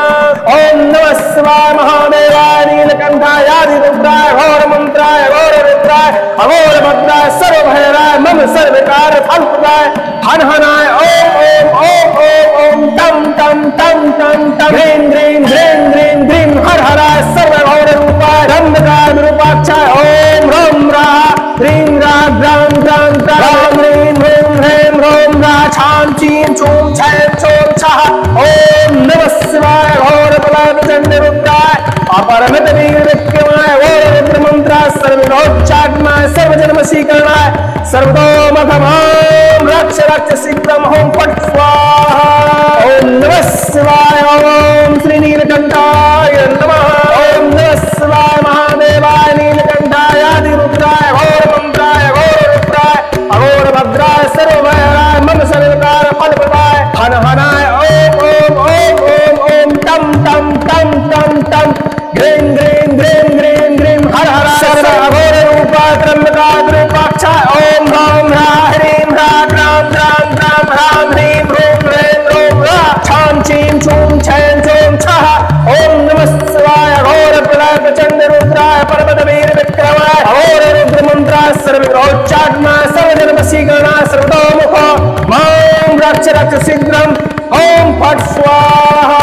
ओम नमः शिवाय महादेवाय नीलकंठाय आदि रुद्राय घोर मंत्राय घोर रुद्राय अघोर भद्राय सर्वभयराय मम सर्वकार फलप्रदाय हन हनाय ओम ओम ओम ओम ओम तम तम तम तम तम ह्रीं ह्रीं ह्रीं ह्रीं ह्रीं हर हराय सर्वघोर रूपाय रंधकाय विरूपाक्षाय ओम ह्रौं ह्राः ह्रीं ह्राः ग्रां ग्रां ग्रां ह्रीं ह्रूं ह्रीं ह्रौं ह्राः छां चीं छूं छैं छौं छः ओम नमः शिवाय घोर प्रलय प्रचंड रुद्राय अपरमित वीर विक्रमाय घोर रुद्र मंत्राय सर्वगोच्चात्माय सर्वजन वशीकरणाय सर्वतोमुख मां रक्ष रक्ष शीघ्रम ओम फट स्वाहा ओम नमः शिवाय ओम श्री नीलकंठाय नमः ओम नमः शिवाय महादेवाय नीलकंठाय आदि रुद्राय घोर मंत्राय घोर रुद्राय अघोर भद्राय सर्वभयहराय मम सर्वकार फल प्रदाय हन हनाय ओम ओम ओम ओम ओम तम तम तम तम तम ह्रीं ह्रीं ह्रीं ह्रीं ह्रीं हर हराय सर्व अघोर रूपाय त्र्यंबकाय विरूपाक्षाय ओम ह्रौं ह्राः ह्रीं ह्राः ग्रां ग्रां ग्रां ह्रां ह्रीं ह्रूं ह्रीं ह्रूं ह्राः छां चीं छूं छैं छौं छः ओम नमः शिवाय घोर प्रलय प्रचंड रुद्राय पर्वत वीर विक्रमाय अघोर रुद्र मंत्राय सर्वगोच्चात्माय सर्वजन वशीकरणाय सर्वतोमुख मां रक्ष रक्ष शीघ्रम ओम फट स्वाहा।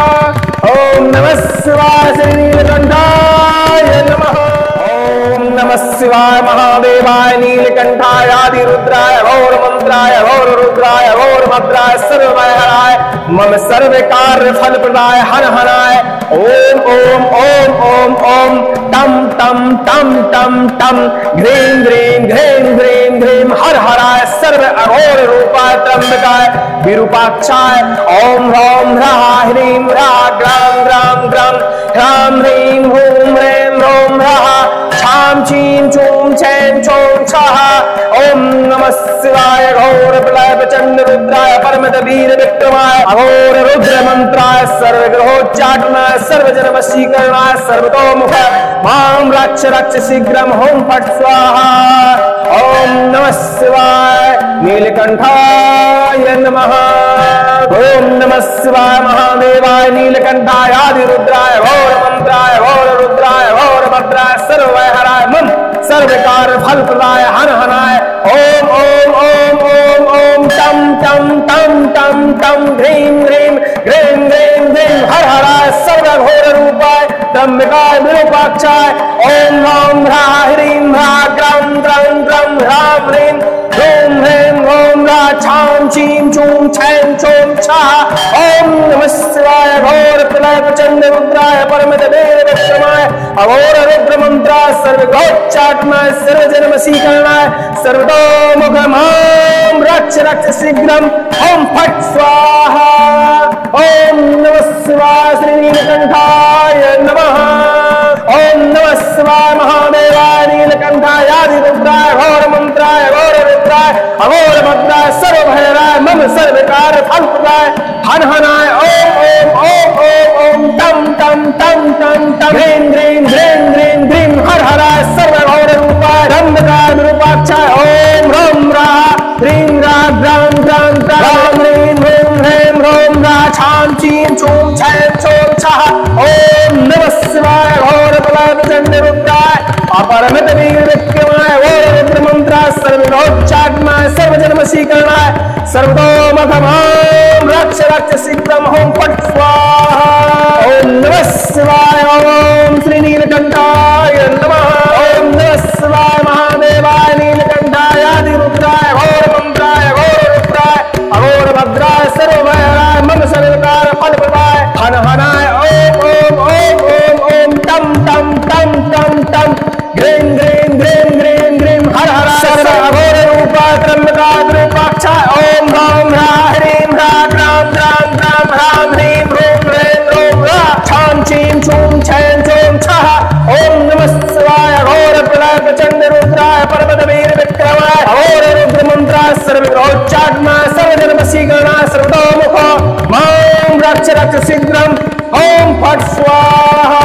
ओम नमः शिवाय श्री नीलकंठाय नमः। ओम नमः शिवाय महादेवाय नीलकंठाय आदि रुद्राय घोर मंत्राय घोर रुद्राय घोर भद्राय सर्वमयहराय मम सर्व कार्य फल प्रदाय हन हनाय ओम ओम ओम ओम ओम टम टम टम टम टम घ्रीं घ्रीं घ्रीं घ्रीं घ्रीं हर हराय सर्व अघोर रूपाय त्र्यंबकाय विरूपाक्षाय ओम ह्रौं ह्रः ह्रीं ह्रः ग्रां ग्रां ग्रां ह्रां ह्रीं हूं ह्रीं ह्रौं ह्रः छां छीं छूं छें छौं छः ओम नमः शिवाय घोर प्रलय प्रचंड रुद्राय परमत वीर विक्रमाय अघोर रुद्र मंत्राय सर्वग्रहोच्चाटनाय सर्वजन वशीकरणाय सर्वतोमुख मां रक्ष रक्ष शीघ्रम होम फट स्वाहा। ओम नमः शिवाय नीलकंठाय नमः। ओम नमः शिवाय महादेवाय नीलकंठाय आदि रुद्राय घोर मंत्राय घोर रुद्राय घोर भद्राय सर्वमयहराय मम सर्व कार्य फल प्रदाय हन हनाय ओम ओम ओम ओम ओम टम टम टम टम टम ह्रीं ह्रीं घ्रीं घ्रीं घ्रीं हर हराय सर्व घोर रूपाय त्र्यंबकाय विरूपाक्षाय ओम ह्रौं ह्रः ह्रीं ह्रः ग्रं ग्रं ग्रं ह्रां ह्रीं ह्रूं ह्रीं ह्रौं ह्रः छां छीं छूं छें छौं छः ओम नमः शिवाय घोर प्रलय प्रचंड रुद्राय परमत वीर विक्रमाय अघोर रुद्र मंत्राय सर्वगोच्चाटनाय सर्वजन वशीकरणाय सर्वतोमुख मां रक्ष रक्ष शीघ्रम ओम फट स्वाहा। ओम नमः शिवाय श्री नीलकंठाय नमः। ओम नमः शिवाय महादेवाय नीलकंठाय आदि रुद्राय घोर मंत्राय घोर रुद्राय अघोर भद्राय सर्वभयराय मम सर्व कार्य फल प्रदाय हन हनाय ओम ओम ओम ओम ओम टम टम टम टम टम ह्रीं ह्रीं घ्रीं घ्रीं घ्रीं हर हराय सर्व घोर रूपाय त्र्यंबकाय विरूपाक्षाय ओम ह्रौं ह्रः ह्रीं ह्रः ग्रां ग्रां ग्रां ह्रीं ह्रूं ह्रीं ह्रौं ह्रः छां छीं छूं छें छौं छः ओम नमः शिवाय घोर प्रलय प्रचंड रुद्राय अपरमित वीर विक्रमाय घोर रुद्र मंत्राय सर्वगोच्चाटनाय सर्वजन वशीकरणाय सर्वतोमुख मां रक्ष रक्ष शीघ्रम होम फट स्वाहा। ओम नमः शिवाय ओम श्री नीलकंठाय नमः। ओम नमः शिवाय महादेवाय नीलकंठाय आदि रुद्राय घोर मंत्राय घोर रुद्राय अघोर भद्राय सर्वमयहराय मम सर्व कार्य फल प्रदाय हन हनाय ओम ओम ओम ओम ओम टम टम टम टम टम घ्रीं घ्रीं घ्रीं घ्रीं घ्रीं हर हराय सर्व अघोर रूपाय त्र्यंबकाय विरूपाक्षाय ओम ह्रौं ह्रः ह्रीं ह्रः ग्रां ग्रां ग्रां ह्रां ह्रीं ह्रूं ह्रीं ह्रूं ह्रः छां छीं छूं छें छौं छः ओम नमः शिवाय घोर प्रलय प्रचंड रुद्राय परमत वीर विक्रमाय अघोर रुद्र मंत्राय सर्वगोच्चाटनाय सर्वजन वशीकरणाय सर्वतोमुख मां रक्ष रक्ष शीघ्रम ओम फट स्वाहा।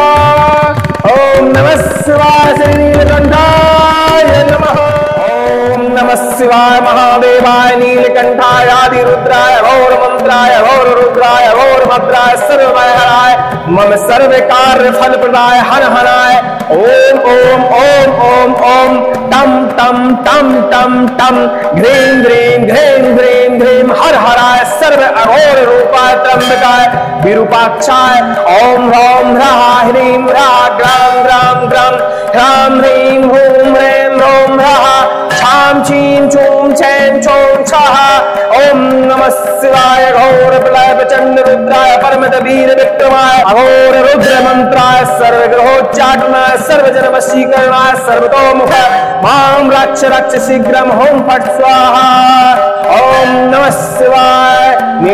ओम नमः शिवाय श्री नीलकंठाय नमः। ओम नमः शिवाय महादेवाय नीलकंठाय आदि रुद्राय घोर मंत्राय घोर रुद्राय घोर भद्राय सर्वमयहराय मम सर्व कार्य फल प्रदाय हन हनाय ओम ओम ओम ओम ओम टम टम टम टम टम घ्रीं घ्रीं घ्रीं घ्रीं घ्रीं हर हराय सर्व अघोर रूपाय त्र्यंबकाय विरूपाक्षाय ओम ह्रौं ह्रः ह्रीं ह्रः ग्रां ग्रां ग्रां ह्रां ह्रीं हूं ह्रीं ह्रौं ह्रः छां छीं छूं छें छौं छः ओम नमः शिवाय घोर प्रलय प्रचंड रुद्राय परमत वीर विक्रमाय अघोर रुद्र मंत्राय सर्वग्रहोच्चाटनाय सर्वजन वशीकरणाय सर्वतोमुख मां रक्ष रक्ष शीघ्रम होम फट स्वाहा। ओम नमः शिवाय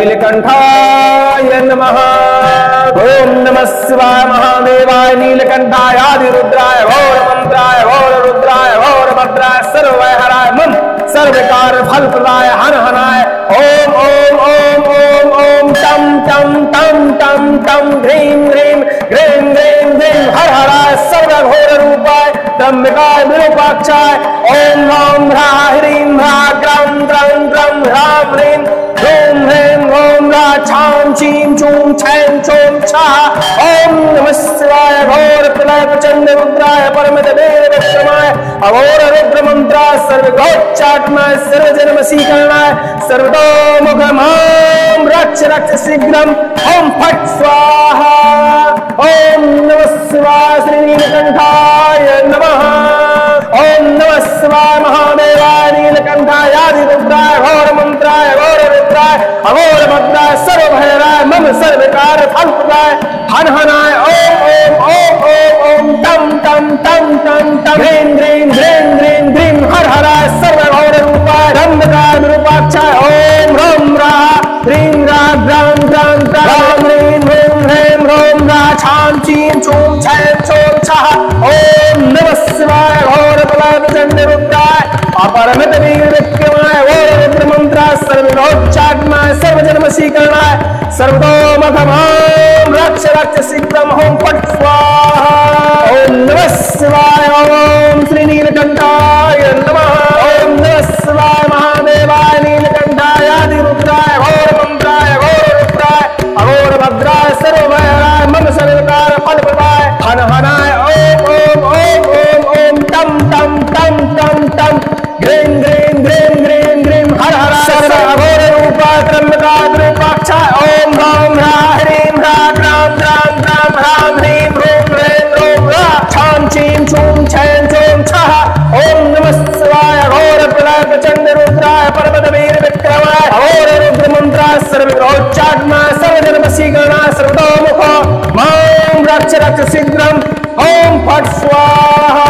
नीलकंठाय नमः। ओम नमः शिवाय महादेवाय नीलकंठाय आदि रुद्राय घोर मंत्राय घोर रुद्राय घोर भद्राय सर्वमयहराय मम सर्व कार्य फल प्रदाय हन हनाय ओम ओम ओम ओम ओम टम टम टम टम टम ह्रीं ह्रीं घ्रीं घ्रीं घ्रीं हर हराय सर्व घोर रूपाय त्र्यंबकाय विरूपाक्षाय ओम ह्रौं ह्रः ह्रीं ह्रः ग्रं ग्रं ग्रं ह्रां ह्रीं ह्रूं ह्रीं ह्रूं ह्रः छां छीं छूं छें छौं छः ओम नमः शिवाय घोर प्रलय प्रचंड रुद्राय परमत वीर विक्रमाय अघोर रुद्र मंत्राय सर्वगोच्चाटनाय सर्वजन वशीकरणाय सर्वतोमुख मां रक्ष रक्ष शीघ्रम ओम फट स्वाहा। ओम नमः शिवाय श्री नीलकंठाय नमः। ओम नमः शिवाय महादेवाय नीलकंठाय आदिरुद्राय घोर मंत्राय घोर रुद्राय अघोर भद्राय सर्वभयराय मम सर्वकार फलप्रदाय हन हनाय ओम ओम ओम ओम ओम तम तम तम तम तम ह्रीं ह्रीं ह्रीं ह्रीं ह्रीं हर हराय सर्वघोर रूपाय रंधकार विरूपाक्षाय ओम ह्रौं ह्राः ह्रीं ह्राः ग्रां ग्रां ग्रां ह्रीं ह्रीं ह्रीं ह्रौं ह्राः छां चीं छूं छैं छौं छः ओम नमः शिवाय घोर प्रलय प्रचंड रुद्राय अपरमित वीर विक्रमाय घोर रुद्र मंत्राय सर्वोच्चाटनाय सर्वजन्मशीकरणाय सर्वतोमुखमां रक्ष रक्ष शीघ्रम ओम फट स्वाहा। ओम नमः शिवाय ओम श्री नीलकंठाय नमः। ओम नमः शिवाय महादेवाय नीलकंठाय आदिरुद्राय घोर मंत्राय घोर रुद्राय अघोर भद्राय सर्वभयराय मम सर्वकार फलप्रदाय हन हनाय ओम ओम ओम ओम ओम तम तम तम तम तम ग्रीं ग्रीं ग्रीं ग्रीं ग्रीं हर हराय सर्वघोर रूपाय त्र्यंबकाय विरूपाक्षाय ओम ह्रौं ह्राः ह्रीं ह्राः ग्रां ग्रां ग्रां ह्रां ह्रीं ह्रूं ह्रीं ह्रूं ह्राः छां चीं छूं छैं छौं छः ओम नमः शिवाय घोर प्रलय प्रचंड रुद्राय पर्वत वीर विक्रमाय घोर रुद्र मंत्राय सर्वोच्चाटनाय सर्वजन्मशीकरणाय सर्वतोमुख मां रक्ष रक्ष शीघ्रम ओम फट स्वाहा।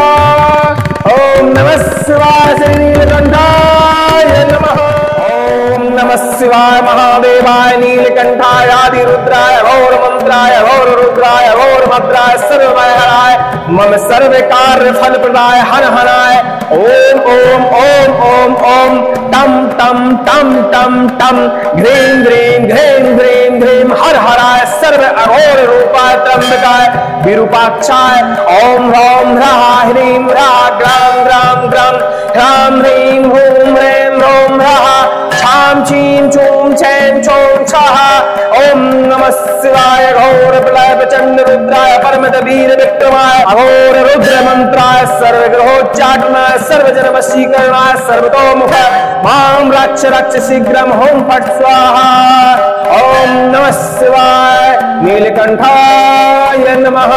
ओम नमः शिवाय श्री नीलकंठाय नमः। ओम नमः शिवाय महादेवाय नीलकंठाय आदिरुद्राय घोर मंत्राय घोर रुद्राय घोर भद्राय सर्वभयहराय मम सर्वकार्य फल प्रदाय हन हनाय ओम ओम ओम ओम ओम तम तम तम तम तम ह्रीं ह्रीं ह्रीं ह्रीं ह्रीं हर हराय सर्व अघोर रूपाय त्र्यंबकाय विरूपाक्षाय ओम ह्रौं ह्राः ह्रीं ह्राः ग्रां ग्रां ग्रां ह्रां ह्रीं ह्रूं ह्रीं ह्रौं ह्राः छां चीं छूं छैं छौं छः ओम नमः शिवाय घोर प्रलय प्रचंड रुद्राय परमित वीर विक्रमाय अघोर रुद्र मंत्राय सर्वग्रहोच्चाटनाय सर्वजन्मशीकरणाय सर्वतोमुख मां रक्ष रक्ष शीघ्रम ओम फट स्वाहा। ओम नमः शिवाय नीलकंठाय नमः।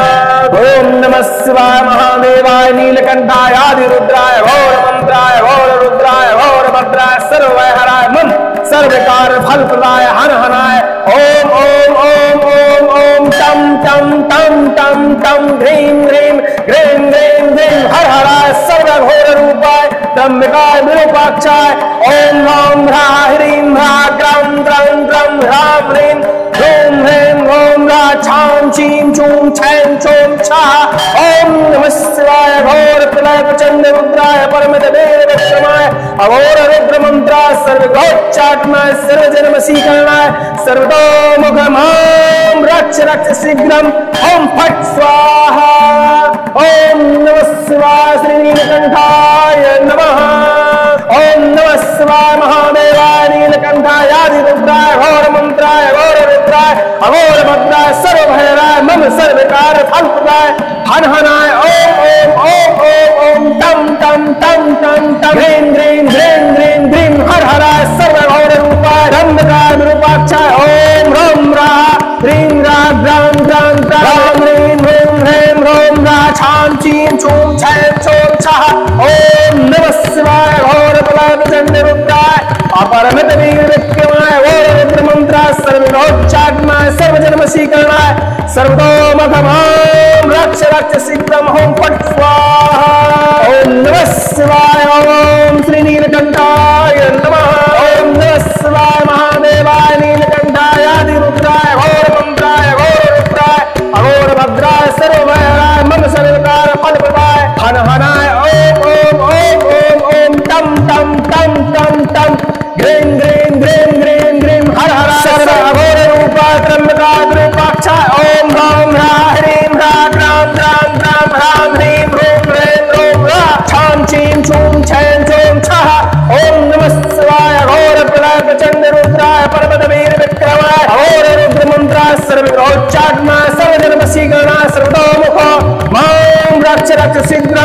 ओम नमः शिवाय महादेवाय नीलकंठाय आदिरुद्राय घोर मंत्राय घोर रुद्राय घोर भद्राय सर्वभयहराय मम सर्वकार फल प्रदाय हन हनाय ओम ओम ओम ओम ओम तम तम तम तम तम ह्रीं ह्रीं ह्रीं ह्रीं ह्रीं हर हराय सर्वघोर रूपाय त्र्यंबकाय विरूपाक्षाय ओम ह्रौं ह्राः ह्रीं ह्राः ग्रां ग्रां ग्रां ह्रां ह्रीं ह्रूं ह्रीं ह्रूं ह्राः छां चीं छूं छैं छौं छः ओम नमः शिवाय घोर प्रलय प्रचंड रुद्राय परमित वीर विक्रमाय अघोर रुद्र मंत्राय सर्वोच्चाटनाय सर्वजन्मशीकरणाय सर्वतोमुख मां रक्ष रक्ष शीघ्रम ओम फट स्वाहा। ओम नमः शिवाय श्री नीलकंठाय नमः। ओम नमः शिवाय महादेवाय नीलकंठाय आदिरुद्राय घोर मंत्राय घोर रुद्राय अघोर भद्राय सर्वभयराय मम सर्वकार फलप्रदाय हन हनाय ओम ओम ओम ओम ओम तम तम तम तम तम ह्रीं ह्रीं ह्रीं ह्रीं ह्रीं हर हराय सर्वघोर रूपाय रंधकार विरूपाक्षाय ओम ह्रौं ह्राः ह्रीं ह्राः ग्रां ग्रां ग्रां ह्रीं ह्रूं ह्रीं ह्रूं ह्राः छां चीं छूं छैं छौं छः ओम नमः शिवाय घोर प्रलय प्रचंड रुद्राय अपरमित वीर विक्रमाय घोर रुद्र मंत्राय सर्वोच्चाटनाय सर्वजन्मशीकरणाय सर्वतोमुख मां रक्ष रक्ष शीघ्रम ओम फट स्वाहा। ओम नमः शिवाय ओम श्री नीलकंठाय नमः। ओम नमः शिवाय महादेवाय नीलकंठाय आदिरुद्राय घोर मंत्राय घोर रुद्राय अघोर भद्राय सर्वभयहराय मम सर्वकार फल प्रदाय हन हनाय ओम ओम ओम ओम ओम तम तम तम तम तम ग्रीं ग्रीं ग्रीं ग्रीं ग्रीं हर हराय सर्व अघोर रूपाय त्र्यंबकाय विरूपाक्षाय ओम ह्रौं ह्राः ह्रीं ह्राः ग्रां ग्रां ग्रां ह्रां ह्रीं ह्रूं ह्रीं ह्रूं ह्राः छां चीं छूं छैं छौं छः ओम नमः शिवाय घोर प्रलय प्रचंड रुद्राय पर्वत वीर विक्रमाय अघोर रुद्र मंत्राय सर्वोच्चाटनाय सर्वजन्मशीकरणाय सर्वतोमुख मां रक्ष रक्ष शीघ्र